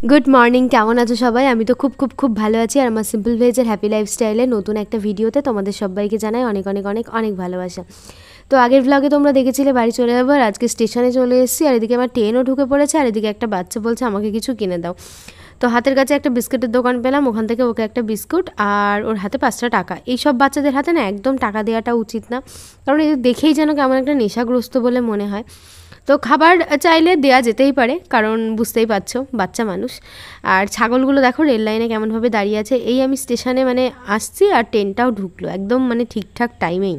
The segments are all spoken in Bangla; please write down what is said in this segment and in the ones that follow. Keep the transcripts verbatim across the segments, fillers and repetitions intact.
গুড মর্নিং, কেমন আছো সবাই? আমি তো খুব খুব খুব ভালো আছি। আর আমার সিম্পল ভেজের হ্যাপি লাইফস্টাইলে নতুন একটা ভিডিওতে তোমাদের সবাইকে জানাই অনেক অনেক অনেক অনেক ভালোবাসা। তো আগের ভ্লগে তোমরা দেখেছিলে বাড়ি চলে যাবো, আর আজকে স্টেশনে চলে এসেছি। আর এদিকে আমার ট্রেনও ঢুকে পড়েছে, আর এদিকে একটা বাচ্চা বলছে আমাকে কিছু কিনে দাও। তো হাতের কাছে একটা বিস্কুটের দোকান পেলাম, ওখান থেকে ওকে একটা বিস্কুট আর ওর হাতে পাঁচটা টাকা। এইসব বাচ্চাদের হাতে না একদম টাকা দেওয়াটা উচিত না, কারণ এদের দেখেই যেন কেমন একটা নেশাগ্রস্ত বলে মনে হয়। তো খাবার চাইলে দেয়া যেতেই পারে, কারণ বুঝতেই পারছো বাচ্চা মানুষ। আর ছাগলগুলো দেখো রেল লাইনে কেমনভাবে দাঁড়িয়ে আছে। এই আমি স্টেশনে মানে আসছি আর ট্রেনটাও ঢুকলো একদম মানে ঠিকঠাক টাইমেই।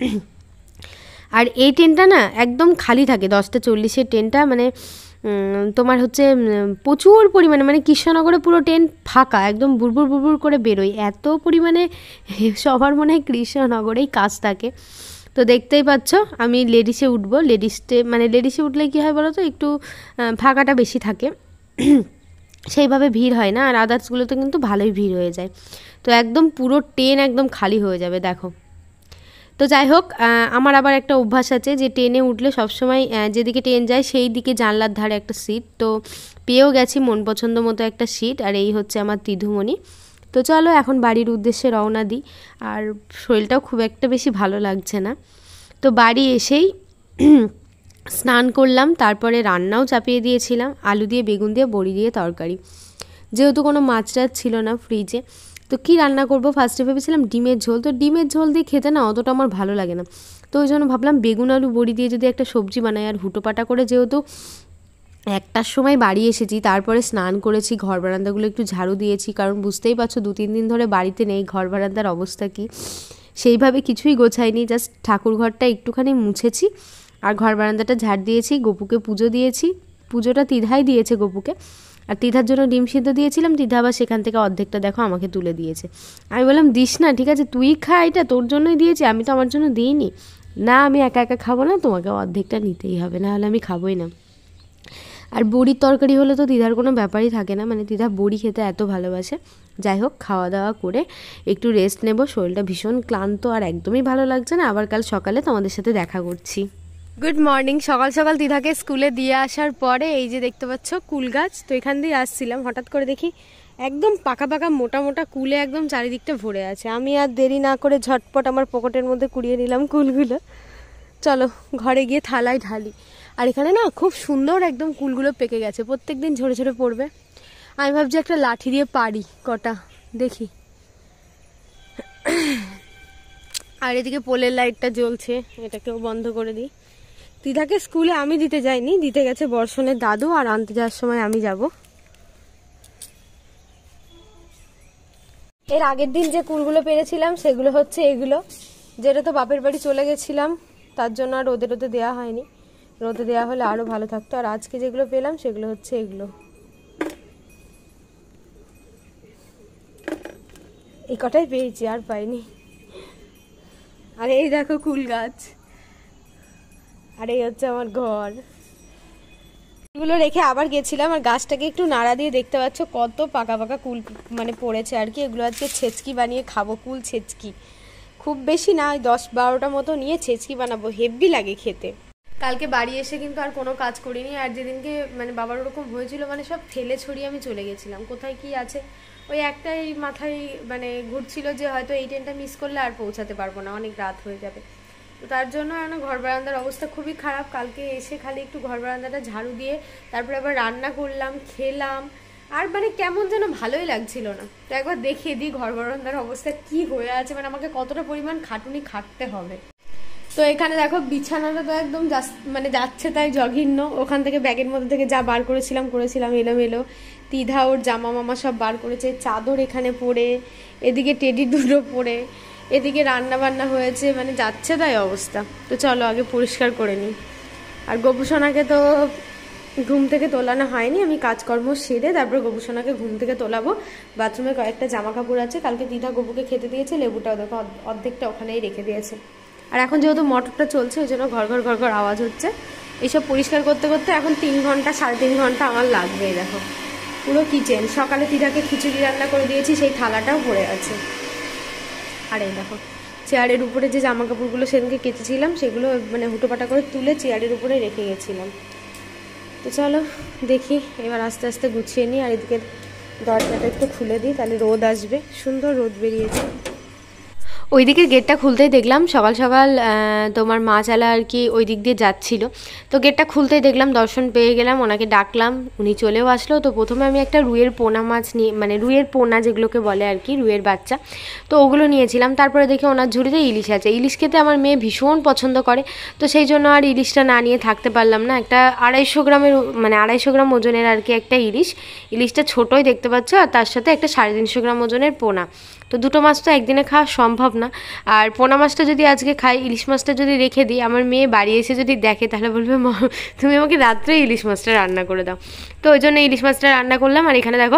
আর এই ট্রেনটা না একদম খালি থাকে, দশটা চল্লিশের ট্রেনটা মানে তোমার হচ্ছে প্রচুর পরিমাণে, মানে কৃষ্ণনগরে পুরো ট্রেন ফাঁকা, একদম বুড়বুড় বুড়বুড় করে বেরোয়, এত পরিমাণে সবার মনে হয় কৃষ্ণনগরেই কাজ থাকে। তো দেখতেই পাচ্ছ আমি লেডিসে উঠবো। লেডিসে মানে লেডিসে উঠলে কী হয় বলো তো, একটু ফাঁকাটা বেশি থাকে, সেইভাবে ভিড় হয় না। আর আদার্সগুলোতে কিন্তু ভালোই ভিড় হয়ে যায়। তো একদম পুরো ট্রেন একদম খালি হয়ে যাবে দেখো। তো যাই হোক, আমার আবার একটা অভ্যাস আছে যে ট্রেনে উঠলে সবসময় যেদিকে ট্রেন যায় সেই দিকে জানলার ধারে একটা সিট। তো পেয়েও গেছি মন পছন্দ মতো একটা সিট। আর এই হচ্ছে আমার তিধুমণি। তো চলো এখন বাড়ির উদ্দেশ্যে রওনা দিই। আর শরীরটাও খুব একটা বেশি ভালো লাগছে না। তো বাড়ি এসেই স্নান করলাম, তারপরে রান্নাও চাপিয়ে দিয়েছিলাম, আলু দিয়ে বেগুন দিয়ে বড়ি দিয়ে তরকারি। যেহেতু কোনো মাছ টাছ ছিল না ফ্রিজে, তো কী রান্না করব ফার্স্টে ভেবেছিলাম ডিমের ঝোল। তো ডিমের ঝোল দিয়ে খেতে না অতটা আমার ভালো লাগে না, তো ওই জন্য ভাবলাম বেগুন আলু বড়ি দিয়ে যদি একটা সবজি বানাই। আর হুটোপাটা করে যেহেতু একটার সময় বাড়ি এসেছি, তারপরে স্নান করেছি, ঘর বারান্দাগুলো একটু ঝাড়ু দিয়েছি, কারণ বুঝতেই পারছো দু তিন দিন ধরে বাড়িতে নেই, ঘর বারান্দার অবস্থা কী। সেইভাবে কিছুই গোছাইনি, জাস্ট ঠাকুর ঘরটা একটুখানি মুছেছি আর ঘর বারান্দাটা ঝাড় দিয়েছি। গপুকে পুজো দিয়েছি, পুজোটা তিধাই দিয়েছে গপুকে। আর তিধার জন্য ডিম সিদ্ধ দিয়েছিলাম, তিধা আবার সেখান থেকে অর্ধেকটা দেখো আমাকে তুলে দিয়েছে। আমি বললাম দিস না, ঠিক আছে তুই খা, এটা তোর জন্যই দিয়েছি, আমি তো আমার জন্য দিইনি। না আমি একা একা খাবো না, তোমাকে অর্ধেকটা নিতেই হবে, না হলে আমি খাবোই না। আর বড়ির তরকারি হলে তো দিদার কোনো ব্যাপারই থাকে না, মানে দিদা বড়ি খেতে এত ভালোবাসে। যাই হোক, খাওয়া দাওয়া করে একটু রেস্ট নেব, শরীরটা ভীষণ ক্লান্ত আর একদমই ভালো লাগছে না। আবার কাল সকালে তোমাদের সাথে দেখা করছি। Good morning. সকাল সকাল দিদাকে স্কুলে দিয়ে আসার পরে এই যে দেখতে পাচ্ছ কুল গাছ, তো এখান দিয়ে আসছিলাম, হঠাৎ করে দেখি একদম পাকা পাকা মোটা মোটা কুলে একদম চারিদিকটা ভরে আছে। আমি আর দেরি না করে ঝটপট আমার পকেটের মধ্যে কুড়িয়ে নিলাম কুলগুলো। চলো ঘরে গিয়ে থালায় ঢালি। আর এখানে না খুব সুন্দর একদম কুলগুলো পেকে গেছে, প্রত্যেক দিন ঝরে ঝরে পড়বে। আমি ভাবছি একটা লাঠি দিয়ে পারি কটা, দেখি। আর এদিকে পোলের লাইটটা জ্বলছে, এটাকেও বন্ধ করে দিই। দিদাকে স্কুলে আমি দিতে যাইনি, দিতে গেছে বর্ষণের দাদু, আর আনতে যাওয়ার সময় আমি যাব। এর আগের দিন যে কুলগুলো পেরেছিলাম সেগুলো হচ্ছে এগুলো, যেটা তো বাপের বাড়ি চলে গেছিলাম, তার জন্য আর রোদে রোদে দেওয়া হয়নি, রোদে দেওয়া হলে আরো ভালো থাকতো। আর আজকে যেগুলো পেলাম সেগুলো হচ্ছে এগুলো, এই কটাই পেয়েছি, আর পাইনি। আর এই দেখো কুল গাছ, আর এই হচ্ছে আমার ঘর। এগুলো রেখে আবার গেছিলাম, আর গাছটাকে একটু নাড়া দিয়ে দেখতে পাচ্ছ কত পাকা পাকা কুল মানে পড়েছে আর কি। এগুলো আজকে ছেচকি বানিয়ে খাবো, কুল ছেচকি। খুব বেশি না, ওই দশ বারোটা মতো নিয়ে ছেচকি বানাবো, হেভি লাগে খেতে। কালকে বাড়ি এসে কিন্তু আর কোনো কাজ করিনি। আর যেদিনকে মানে বাবার ওরকম হয়েছিল, মানে সব ফেলে ছড়িয়ে আমি চলে গেছিলাম, কোথায় কি আছে ওই একটাই মাথায় মানে ঘুরছিল যে হয়তো এই ট্রেনটা মিস করলে আর পৌঁছাতে পারবো না, অনেক রাত হয়ে যাবে। তো তার জন্য এখন ঘর বারান্দার অবস্থা খুবই খারাপ। কালকে এসে খালি একটু ঘর বারান্দাটা ঝাড়ু দিয়ে তারপরে আবার রান্না করলাম, খেলাম, আর মানে কেমন যেন ভালোই লাগছিল না। তো একবার দেখিয়ে দিই ঘর বারান্দার অবস্থা কি হয়ে আছে, মানে আমাকে কতটা পরিমাণ খাটুনি খাটতে হবে। তো এখানে দেখো বিছানাটা তো একদম মানে যাচ্ছে তাই জঘন্য। ওখান থেকে ব্যাগের মধ্যে থেকে যা বার করেছিলাম করেছিলাম এলোমেলো। তিধা ওর জামা মামা সব বার করেছে, চাদর এখানে পড়ে, এদিকে টেডি দুটো পড়ে, এদিকে রান্না বান্না হয়েছে, মানে যাচ্ছে তাই অবস্থা। তো চলো আগে পরিষ্কার করে নিই। আর গোপুসোনাকে তো ঘুম থেকে তোলানো হয়নি, আমি কাজকর্ম সেরে তারপর গোপুসোনাকে ঘুম থেকে তোলাবো। বাথরুমে কয়েকটা জামা কাপড় আছে, কালকে দিদা গপুকে খেতে দিয়েছে, লেবুটাও দেখো অর্ধেকটা ওখানেই রেখে দিয়েছে। আর এখন যেহেতু মোটরটা চলছে ওই জন্য ঘর ঘর ঘর ঘর আওয়াজ হচ্ছে। এইসব পরিষ্কার করতে করতে এখন তিন ঘন্টা সাড়ে তিন ঘন্টা আমার লাগবে। দেখো পুরো কিচেন, সকালে দিদাকে খিচুড়ি রান্না করে দিয়েছি, সেই থালাটাও পড়ে আছে। আর এই দেখো চেয়ারের উপরে যে জামা কাপড়গুলো সেদিনকে কেচেছিলাম সেগুলো মানে হুটোপাটা করে তুলে চেয়ারের উপরে রেখে গেছিলাম। তো চলো দেখি এবার আস্তে আস্তে গুছিয়ে নিই। আর এদিকে দরজাটা একটু খুলে দিই, তাহলে রোদ আসবে, সুন্দর রোদ বেরিয়েছে। ওই দিকের গেটটা খুলতেই দেখলাম সকাল সকাল তোমার মা চালা আর কি ওই দিক দিয়ে যাচ্ছিল। তো গেটটা খুলতেই দেখলাম, দর্শন পেয়ে গেলাম, ওনাকে ডাকলাম, উনি চলেও আসলো। তো প্রথমে আমি একটা রুইয়ের পোনা মাছ নিয়ে, মানে রুইয়ের পোনা যেগুলোকে বলে আর কি, রুইয়ের বাচ্চা, তো ওগুলো নিয়েছিলাম। তারপরে দেখি ওনার ঝুড়িতে ইলিশ আছে। ইলিশ খেতে আমার মেয়ে ভীষণ পছন্দ করে, তো সেই জন্য আর ইলিশটা না নিয়ে থাকতে পারলাম না। একটা আড়াইশো গ্রামের মানে আড়াইশো গ্রাম ওজনের আর কি একটা ইলিশ। ইলিশটা ছোটোই দেখতে পাচ্ছ, আর তার সাথে একটা সাড়ে তিনশো গ্রাম ওজনের পোনা। তো দুটো মাছ তো একদিনে খাওয়া সম্ভব না। আর পোনা মাছটা যদি আজকে খাই, ইলিশ মাছটা যদি রেখে দিই, আমার মেয়ে বাড়ি এসে যদি দেখে তাহলে বলবে মা তুমি আমাকে রাত্রে ইলিশ মাছটা রান্না করে দাও। তো ওই জন্য ইলিশ মাছটা রান্না করলাম। আর এখানে দেখো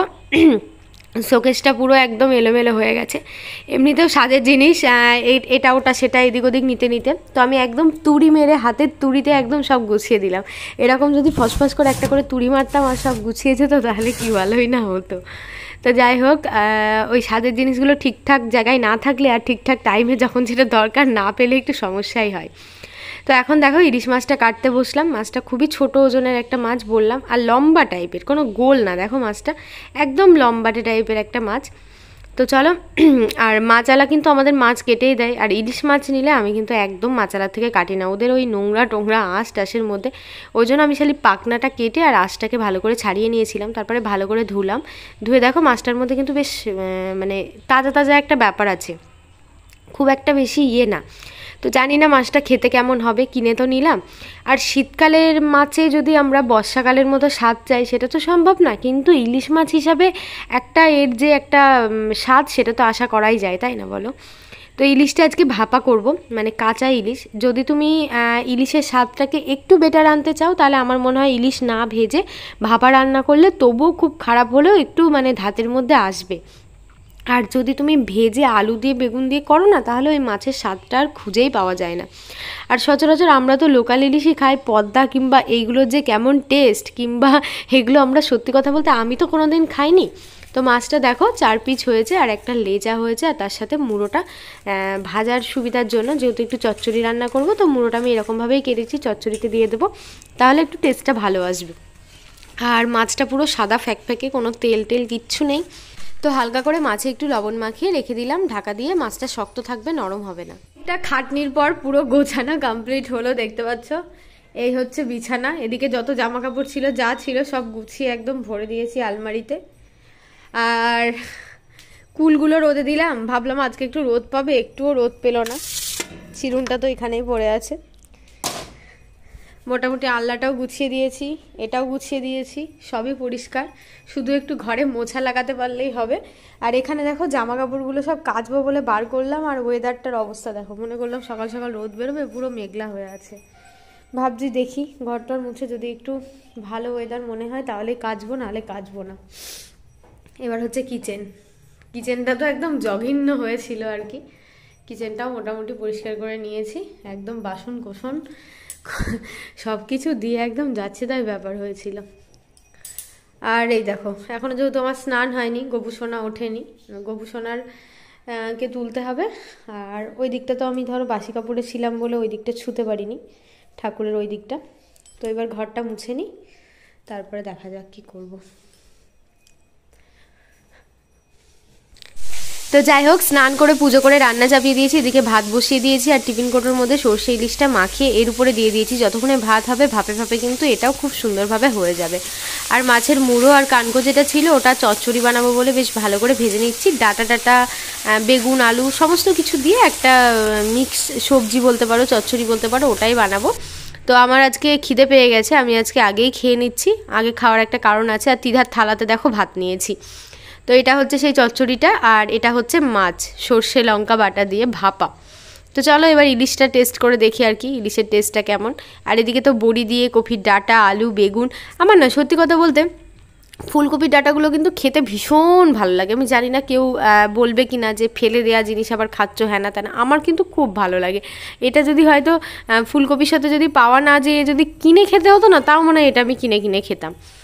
শোকেসটা পুরো একদম এলোমেলো হয়ে গেছে। এমনিতেও সাজের জিনিস এটা ওটা সেটা এদিক ওদিক নিতে নিতে তো আমি একদম তুড়ি মেরে হাতের তুড়িতে একদম সব গুছিয়ে দিলাম। এরকম যদি ফসফস করে একটা করে তুড়ি মারতাম আর সব গুছিয়ে যেত তাহলে কি ভালোই না হতো। তো যাই হোক, ওই স্বাদের জিনিসগুলো ঠিকঠাক জায়গায় না থাকলে আর ঠিকঠাক টাইমে যখন যেটা দরকার না পেলে একটু সমস্যাই হয়। তো এখন দেখো ইলিশ মাছটা কাটতে বসলাম। মাছটা খুবই ছোট ওজনের একটা মাছ বললাম, আর লম্বা টাইপের, কোনো গোল না, দেখো মাছটা একদম লম্বাটে টাইপের একটা মাছ। তো চলো, আর মাছালা কিন্তু আমাদের মাছ কেটেই দেয়, আর ইলিশ মাছ নিলে আমি কিন্তু একদম মাছালার থেকে কাটি না, ওদের ওই নোংরা টোংরা আঁশ টাশের মধ্যে। ওই জন্য আমি খালি পাখনাটা কেটে আর আঁশটাকে ভালো করে ছাড়িয়ে নিয়েছিলাম। তারপরে ভালো করে ধুলাম, ধুয়ে দেখো মাছটার মধ্যে কিন্তু বেশ মানে তাজা তাজা একটা ব্যাপার আছে, খুব একটা বেশি ইয়ে না। তো জানি না মাছটা খেতে কেমন হবে, কিনে তো নিলাম। আর শীতকালের মাছে যদি আমরা বর্ষাকালের মতো স্বাদ চাই সেটা তো সম্ভব না, কিন্তু ইলিশ মাছ হিসাবে একটা এর যে একটা স্বাদ সেটা তো আশা করাই যায়, তাই না বলো? তো ইলিশটা আজকে ভাপা করব, মানে কাঁচা ইলিশ। যদি তুমি ইলিশের স্বাদটাকে একটু বেটার আনতে চাও তাহলে আমার মনে হয় ইলিশ না ভেজে ভাপা রান্না করলে তবুও খুব খারাপ হলেও একটু মানে ধাতের মধ্যে আসবে। আর যদি তুমি ভেজে আলু দিয়ে বেগুন দিয়ে করো না, তাহলে ওই মাছের স্বাদটা আর খুঁজেই পাওয়া যায় না। আর সচরাচর আমরা তো লোকাল ইলিশই খাই, পদ্মা কিংবা এইগুলোর যে কেমন টেস্ট, কিংবা এগুলো আমরা সত্যি কথা বলতে আমি তো কোনো দিন খাইনি। তো মাছটা দেখো চার পিস হয়েছে, আর একটা লেজা হয়েছে, আর তার সাথে মুড়োটা ভাজার সুবিধার জন্য, যেহেতু একটু চচ্চড়ি রান্না করব, তো মুড়োটা আমি এরকমভাবেই কেটেছি, চচ্চড়িতে দিয়ে দেবো, তাহলে একটু টেস্টটা ভালো আসবে। আর মাছটা পুরো সাদা ফ্যাকফ্যাকে, কোনো তেল টেল কিচ্ছু নেই। তো হালকা করে মাছে একটু লবণ মাখিয়ে রেখে দিলাম ঢাকা দিয়ে, মাছটা শক্ত থাকবে, নরম হবে না। এটা খাটনির পর পুরো গোছানো কমপ্লিট হলো, দেখতে পাচ্ছ এই হচ্ছে বিছানা। এদিকে যত জামা কাপড় ছিল যা ছিল সব গুছিয়ে একদম ভরে দিয়েছি আলমারিতে। আর কুলগুলো রোদে দিলাম, ভাবলাম আজকে একটু রোদ পাবে, একটুও রোদ পেল না। চিরুনটা তো এখানেই পড়ে আছে। মোটামুটি আলনাটাও গুছিয়ে দিয়েছি, এটাও গুছিয়ে দিয়েছি, সবই পরিষ্কার, শুধু একটু ঘরে মোছা লাগাতে পারলেই হবে। আর এখানে দেখো জামা কাপড়গুলো সব কাচবো বলে বার করলাম, আর ওয়েদারটার অবস্থা দেখো, মনে করলাম সকাল সকাল রোদ বেরোবে, পুরো মেঘলা হয়ে আছে। ভাবছি দেখি ঘরটার মুছে যদি একটু ভালো ওয়েদার মনে হয় তাহলে কাচবো, নাহলে কাচবো না। এবার হচ্ছে কিচেন। কিচেনটা তো একদম জঘন্য হয়েছিল আর কি, কিচেনটাও মোটামুটি পরিষ্কার করে নিয়েছি, একদম বাসন কোসন সব কিছু দিয়ে একদম যাচ্ছে তাই ব্যাপার হয়েছিল। আর এই দেখো এখনও যেহেতু আমার স্নান হয়নি, গোপুসোনা ওঠেনি, গোপুসোনার কে তুলতে হবে। আর ওই দিকটা তো আমি ধরো বাসি কাপড়ে ছিলাম বলে ওই দিকটা ছুঁতে পারিনি, ঠাকুরের ওই দিকটা। তো এবার ঘরটা মুছে নিই, তারপরে দেখা যাক কী করবো। তো যাই হোক, স্নান করে পুজো করে রান্না চাপিয়ে দিয়েছি, এদিকে ভাত বসিয়ে দিয়েছি, আর টিফিন কোটোর মধ্যে সর্ষে ইলিশটা মাখিয়ে এর উপরে দিয়ে দিয়েছি। যতক্ষণে ভাত হবে ভাপে ভাপে কিন্তু এটাও খুব সুন্দরভাবে হয়ে যাবে। আর মাছের মুড়ো আর কানকো যেটা ছিল ওটা চচ্চড়ি বানাবো বলে বেশ ভালো করে ভেজে নিচ্ছি। ডাটা ডাটা বেগুন আলু সমস্ত কিছু দিয়ে একটা মিক্স সবজি বলতে পারো, চচ্চড়ি বলতে পারো, ওটাই বানাবো। তো আমার আজকে খিদে পেয়ে গেছে, আমি আজকে আগেই খেয়ে নিচ্ছি, আগে খাওয়ার একটা কারণ আছে। আর তিধার থালাতে দেখো ভাত নিয়েছি। তো এটা হচ্ছে সেই চচ্চড়িটা, আর এটা হচ্ছে মাছ সর্ষে লঙ্কা বাটা দিয়ে ভাপা। তো চলো এবার ইলিশটা টেস্ট করে দেখি আর কি ইলিশের টেস্টটা কেমন। আর এদিকে তো বড়ি দিয়ে কপির ডাঁটা আলু বেগুন, আমার না সত্যি কথা বলতে ফুলকপির ডাঁটাগুলো কিন্তু খেতে ভীষণ ভালো লাগে। আমি জানি না কেউ বলবে কি না যে ফেলে দেওয়া জিনিস আবার খাচ্ছ হ্যাঁ না তা না, আমার কিন্তু খুব ভালো লাগে। এটা যদি হয়তো ফুলকপির সাথে যদি পাওয়া না যেয়ে যদি কিনে খেতে হতো না, তাও মনে হয় এটা আমি কিনে কিনে খেতাম।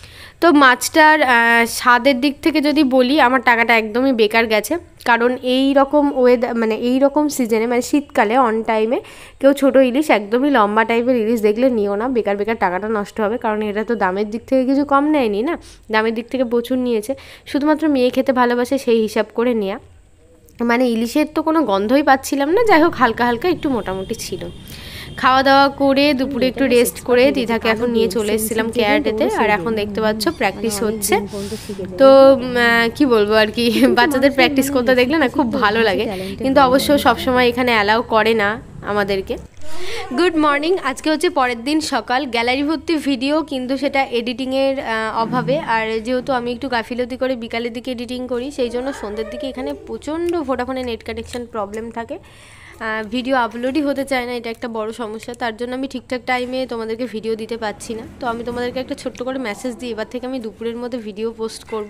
তো মাছটার স্বাদের দিক থেকে যদি বলি আমার টাকাটা একদমই বেকার গেছে, কারণ এই রকম ওয়েদার মানে এই রকম সিজনে মানে শীতকালে অন টাইমে কেউ ছোটো ইলিশ একদমই লম্বা টাইপের ইলিশ দেখলে নিও না, বেকার বেকার টাকাটা নষ্ট হবে। কারণ এটা তো দামের দিক থেকে কিছু কম নেয়নি না, দামের দিক থেকে প্রচুর নিয়েছে, শুধুমাত্র মেয়ে খেতে ভালোবাসে সেই হিসাব করে নেওয়া। মানে ইলিশের তো কোনো গন্ধই পাচ্ছিলাম না, যাই হোক হালকা হালকা একটু মোটামুটি ছিল। খাওয়া দাওয়া করে দুপুরে একটু রেস্ট করে দিদাকে এখন নিয়ে চলে এসেছিলাম কেয়ারটেতে। আর এখন দেখতে পাচ্ছ প্র্যাকটিস হচ্ছে। তো কি বলবো আর কি, বাচ্চাদের প্র্যাকটিস করতে দেখলে না খুব ভালো লাগে, কিন্তু অবশ্য সবসময় এখানে অ্যালাউ করে না আমাদেরকে। গুড মর্নিং, আজকে হচ্ছে পরের দিন সকাল, গ্যালারি ভর্তি ভিডিও, কিন্তু সেটা এডিটিংয়ের অভাবে। আর যেহেতু আমি একটু গাফিলতি করে বিকালের দিকে এডিটিং করি, সেই জন্য সন্ধ্যের দিকে এখানে প্রচণ্ড ভোডাফোনে নেট কানেকশান প্রবলেম থাকে, ভিডিও আপলোডই হতে চায় না, এটা একটা বড় সমস্যা। তার জন্য আমি ঠিকঠাক টাইমে তোমাদেরকে ভিডিও দিতে পারছি না। তো আমি তোমাদেরকে একটা ছোট্ট করে মেসেজ দিই, এবার থেকে আমি দুপুরের মধ্যে ভিডিও পোস্ট করব,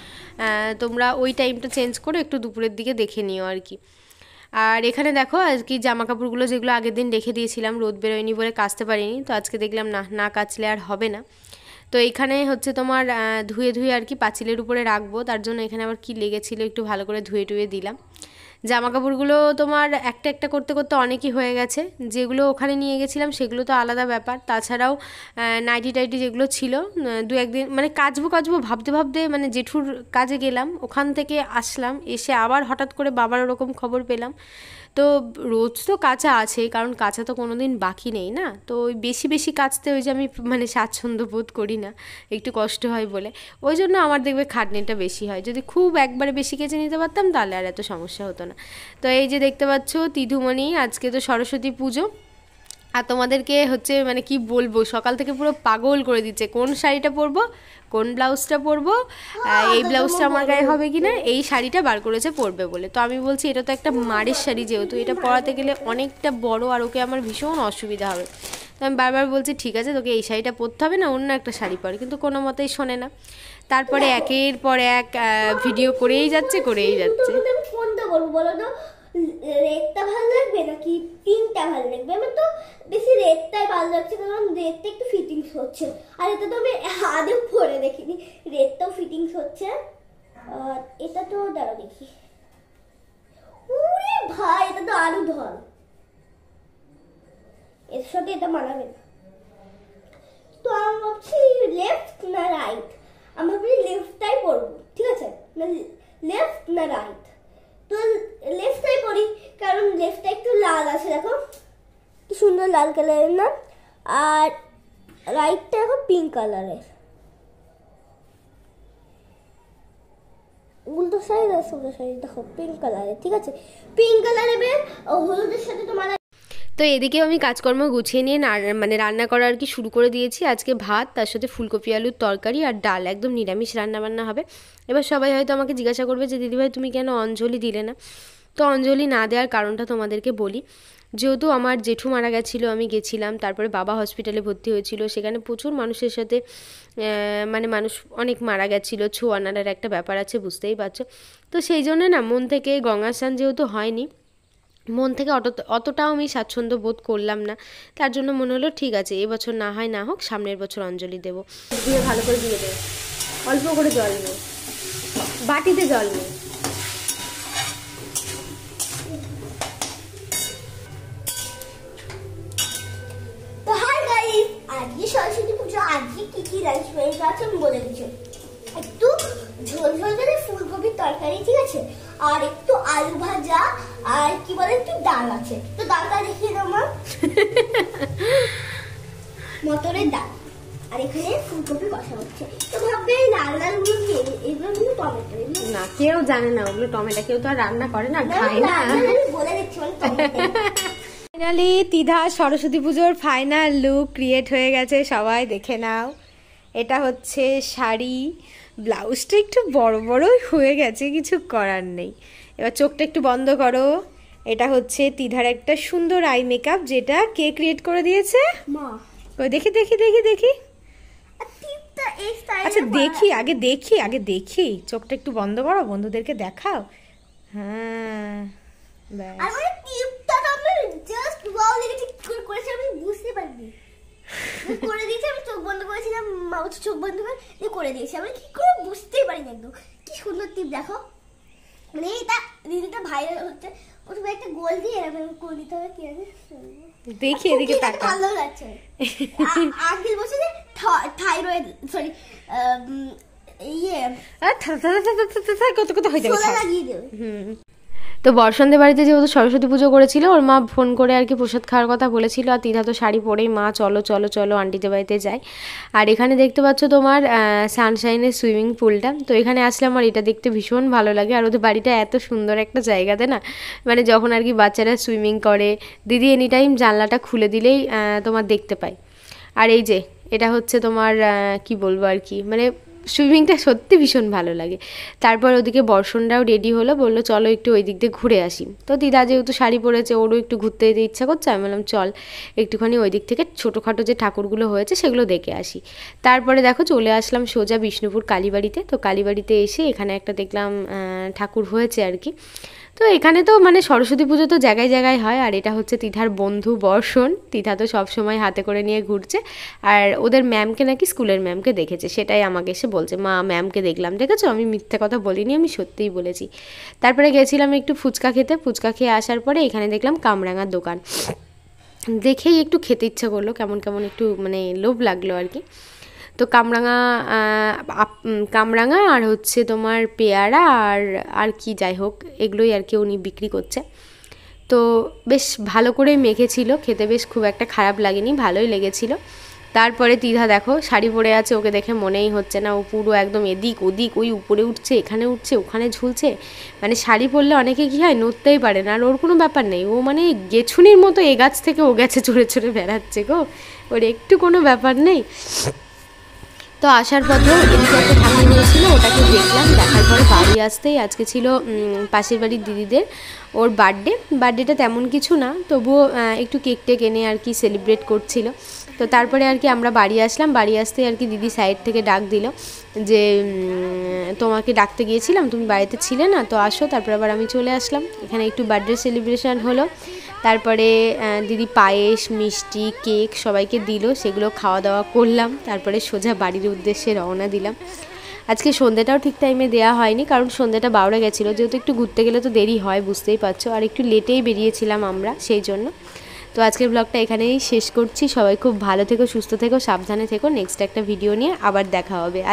তোমরা ওই টাইমটা চেঞ্জ করে একটু দুপুরের দিকে দেখে নিও আর কি। আর এখানে দেখো আজকে জামা কাপড়গুলো যেগুলো আগের দিন রেখে দিয়েছিলাম, রোদ বেরোয়নি বলে কাচতে পারিনি, তো আজকে দেখলাম না না কাচলে আর হবে না। তো এইখানে হচ্ছে তোমার ধুয়ে ধুয়ে আর কি পাঁচিলের উপরে রাখবো, তার জন্য এখানে আবার কি লেগেছিলো একটু ভালো করে ধুয়ে টুয়ে দিলাম। জামা কাপড়গুলো তোমার একটা একটা করতে করতে অনেকই হয়ে গেছে, যেগুলো ওখানে নিয়ে গেছিলাম সেগুলো তো আলাদা ব্যাপার, তাছাড়াও নাইটি টাইটি যেগুলো ছিল দু একদিন মানে কাচবো কাচবো ভাবতে ভাবতে মানে জেঠুর কাজে গেলাম, ওখান থেকে আসলাম, এসে আবার হঠাৎ করে বাবার ওরকম খবর পেলাম। তো রোজ তো কাচা আছে, কারণ কাচা তো কোনো দিন বাকি নেই না, তো ওই বেশি বেশি কাচতে ওই যে আমি মানে স্বাচ্ছন্দ্য বোধ করি না, একটু কষ্ট হয় বলে, ওই জন্য আমার দেখবে খাটনিটা বেশি হয়। যদি খুব একবারে বেশি কেচে নিতে পারতাম তাহলে আর এত সমস্যা হতো না। তো এই যে দেখতে পাচ্ছ তিধুমণি, আজকে তো সরস্বতী পুজো, আর তোমাদেরকে হচ্ছে মানে কি বলবো, সকাল থেকে পুরো পাগল করে দিচ্ছে, কোন শাড়িটা পরবো, কোন ব্লাউজটা পরবো, এই ব্লাউজটা আমার গায়ে হবে কি না, এই শাড়িটা বার করেছে পরবে বলে। তো আমি বলছি এটা তো একটা মারের শাড়ি, যেহেতু এটা পরাতে গেলে অনেকটা বড়, আর ওকে আমার ভীষণ অসুবিধা হবে। তো আমি বারবার বলছি ঠিক আছে তোকে এই শাড়িটা পরতে হবে না, অন্য একটা শাড়ি পরে, কিন্তু কোনো মতেই শোনে না। তারপরে একের পর এক ভিডিও করেই যাচ্ছে করেই যাচ্ছে। কোনটা করবো বলো তো, রেডটা ভালো লাগবে নাকি পিঙ্কটা ভালো লাগবে? আমার তো বেশি রেডটাই ভালো লাগছে, কারণ রেডটা একটু ফিটিংস হচ্ছে, আর এটা তো আমি আদৌ পরে দেখিনি, রেডটাও ফিটিংস হচ্ছে। আর এটা তো দাঁড়া দেখি, ওরে ভাই এটা তো আরো ধর, এর সাথে এটা মানাবে না। তো আমি ভাবছি লেফট না রাইট, আমি ভাবছি লেফটটাই পরবো, ঠিক আছে, না লেফট না রাইট, তো লেফটটাই পরি, কারণ লেফটটা একটু লাল আছে, দেখো কি সুন্দর লাল কালারের না, আর রাইটটা দেখো পিঙ্ক কালারের, উল্টো সাইড আর সোজা সাইড দেখো পিঙ্ক কালারের, ঠিক আছে, পিঙ্ক কালারের হলুদের সাথে তোমার। তো এদিকেও আমি কাজকর্ম গুছিয়ে নিয়ে মানে রান্না করা আর কি শুরু করে দিয়েছি। আজকে ভাত, তার সাথে ফুলকপি আলুর তরকারি আর ডাল, একদম নিরামিষ রান্নাবান্না হবে। এবার সবাই হয়তো আমাকে জিজ্ঞাসা করবে যে দিদিভাই তুমি কেন অঞ্জলি দিলে না? তো অঞ্জলি না দেওয়ার কারণটা তোমাদেরকে বলি। যেহেতু আমার জেঠু মারা গেছিলো, আমি গেছিলাম, তারপরে বাবা হসপিটালে ভর্তি হয়েছিল, সেখানে প্রচুর মানুষের সাথে মানে মানুষ অনেক মারা গেছিলো, ছোঁয়া নাড়ার একটা ব্যাপার আছে, বুঝতেই পারছো। তো সেই জন্য না মন থেকে গঙ্গা স্নান যেহেতু হয়নি, মন থেকে অত অতটাও আমি স্বাচ্ছন্দ্য বোধ করলাম না, তার জন্য মনে হলো ঠিক আছে এবছর না হয় না হোক, সামনের বছর অঞ্জলি দেবো। দিয়ে ভালো করে দিয়ে দেবো, অল্প করে জল নেই, বাটিতে জল নেই। তো হাই গাইস, আজকে সরস্বতী পুজো, আজকে কি কি রাইস রাইস আছে আমি বলে দিচ্ছি। একটু ঝোল ঝোল করে ফুলকপির তরকারি, ঠিক আছে, আর একটু আলু ভাজা, আর কি বলে একটু ডাল আছে। তো ডালটা দেখিয়ে দাও মা, মটরের ডাল, আর এখানে ফুলকপি কষা হচ্ছে। তো ভাববে লাল লাল গুলো কি, এগুলো কিন্তু টমেটো না, কেউ জানে না ওগুলো টমেটো, কেউ তো আর রান্না করে না, খায় না, বলে দিচ্ছি টমেটো। ফাইনালি তিধা সরস্বতী পুজোর ফাইনাল লুক ক্রিয়েট হয়ে গেছে, সবাই দেখে নাও। এটা হচ্ছে শাড়ি, ব্লাউজটা একটু বড় বড়ই হয়ে গেছে, কিছু করার নেই। এবার চোখটা একটু বন্ধ করো। এটা হচ্ছে তিধার একটা সুন্দর আই মেকআপ, যেটা কে ক্রিয়েট করে দিয়েছে? মা। কই দেখি দেখি দেখি দেখি, আচ্ছা দেখি আগে দেখি আগে দেখি চোখটা একটু বন্ধ করো, বন্ধুদেরকে দেখাও। হ্যাঁ ব্যাস, আমি টিপটা তো আমি জাস্ট ওয়াও লেগেছে, কি করেছে আমি বুঝতে পারিনি। করে দিয়েছে, আমি চোখ বন্ধ করেছিলাম, মা বলছে চোখ বন্ধ করে দিয়ে করে দিয়েছে। আমি কি করে বুঝতেই পারিনি একদম। কি সুন্দর টিপ দেখো, মানে এটা দিদিটা ভাইরাল হচ্ছে। প্রথমে একটা গোল দিয়ে এরকম করে দিতে হবে, কি আছে দেখি এদিকে তাকা। ভালো লাগছে। আঙ্কেল বলছে যে থাইরয়েড সরি ইয়ে কত কত হয়ে যাবে, লাগিয়ে দেবে। হুম। তো বর্ষণদের বাড়িতে যেহেতু সরস্বতী পুজো করেছিল, ওর মা ফোন করে আর কি প্রসাদ খাওয়ার কথা বলেছিল। আর তিধা তো শাড়ি পরেই মা চলো চলো চলো আন্টিদের বাড়িতে যাই। আর এখানে দেখতে পাচ্ছ তোমার সানশাইনের সুইমিং পুলটা। তো এখানে আসলে আমার এটা দেখতে ভীষণ ভালো লাগে। আর ওদের বাড়িটা এত সুন্দর একটা জায়গাতে না, মানে যখন আর কি বাচ্চারা সুইমিং করে, দিদি এনি টাইম জানলাটা খুলে দিলেই তোমার দেখতে পায়। আর এই যে এটা হচ্ছে তোমার কি বলবো আর কি, মানে সুইমিংটা সত্যি ভীষণ ভালো লাগে। তারপর ওদিকে বর্ষণরাও রেডি হলো, বললো চলো একটু ওই দিক দিয়ে ঘুরে আসি। তো দিদা যেহেতু শাড়ি পরেছে, ওরও একটু ঘুরতে যেতে ইচ্ছা করছে। আমি বললাম চল একটুখানি ওই দিক থেকে ছোটোখাটো যে ঠাকুরগুলো হয়েছে সেগুলো দেখে আসি। তারপরে দেখো চলে আসলাম সোজা বিষ্ণুপুর কালীবাড়িতে। তো কালীবাড়িতে এসে এখানে একটা দেখলাম ঠাকুর হয়েছে আর কি। তো এখানে তো মানে সরস্বতী পুজো তো জায়গায় জায়গায় হয়। আর এটা হচ্ছে তিথার বন্ধু বর্ষণ। তিথা তো সবসময় হাতে করে নিয়ে ঘুরছে। আর ওদের ম্যামকে নাকি স্কুলের ম্যামকে দেখেছে, সেটাই আমাকে এসে বলছে, মা ম্যামকে দেখলাম। দেখেছো, আমি মিথ্যে কথা বলিনি, আমি সত্যিই বলেছি। তারপরে গেছিলাম একটু ফুচকা খেতে। ফুচকা খেয়ে আসার পরে এখানে দেখলাম কামরাঙার দোকান। দেখেই একটু খেতে ইচ্ছা করলো, কেমন কেমন একটু মানে লোভ লাগলো আর কি। তো কামরাঙা কামরাঙা আর হচ্ছে তোমার পেয়ারা আর আর কি যাই হোক এগুলোই আর কি উনি বিক্রি করছে। তো বেশ ভালো করেই মেখেছিল, খেতে বেশ খুব একটা খারাপ লাগেনি, ভালোই লেগেছিল। তারপরে তিধা দেখো শাড়ি পরে আছে, ওকে দেখে মনেই হচ্ছে না ও পুরো একদম এদিক ওদিক, ওই উপরে উঠছে, এখানে উঠছে, ওখানে ঝুলছে। মানে শাড়ি পরলে অনেকে কী হয় নড়তেই পারে না, আর ওর কোনো ব্যাপার নেই, ও মানে গেছুনির মতো এ গাছ থেকে ও গাছে চড়ে চড়ে বেড়াচ্ছে গো, ওর একটু কোনো ব্যাপার নেই। তো আসার পথেও এদিকে একটা ঠাকুর হয়েছিল, ওটাকে দেখলাম। দেখার পরে বাড়ি আসতেই আজকে ছিল পাশের বাড়ির দিদিদের ওর বার্থডে। বার্থডেটা তেমন কিছু না, তবুও একটু কেক টেক এনে আর কি সেলিব্রেট করছিল। তো তারপরে আর কি আমরা বাড়ি আসলাম। বাড়ি আসতেই আর কি দিদি সাইড থেকে ডাক দিল যে তোমাকে ডাকতে গিয়েছিলাম, তুমি বাড়িতে ছিলে না, তো আসো। তারপর আবার আমি চলে আসলাম। এখানে একটু বার্থডে সেলিব্রেশন হলো। তারপরে দিদি পায়েস মিষ্টি কেক সবাইকে দিল, সেগুলো খাওয়া দাওয়া করলাম। তারপরে সোজা বাড়ির উদ্দেশ্যে রওনা দিলাম। আজকে সন্ধ্যাটাও ঠিক টাইমে দেওয়া হয়নি, কারণ সন্ধ্যাটা বারোটা গেছিলো, যেহেতু একটু ঘুরতে গেলে তো দেরি হয় বুঝতেই পারছো, আর একটু লেটেই বেরিয়েছিলাম আমরা সেই জন্য। তো আজকের ব্লগটা এখানেই শেষ করছি। সবাই খুব ভালো থেকো, সুস্থ থেকো, সাবধানে থেকো। নেক্সট একটা ভিডিও নিয়ে আবার দেখা হবে।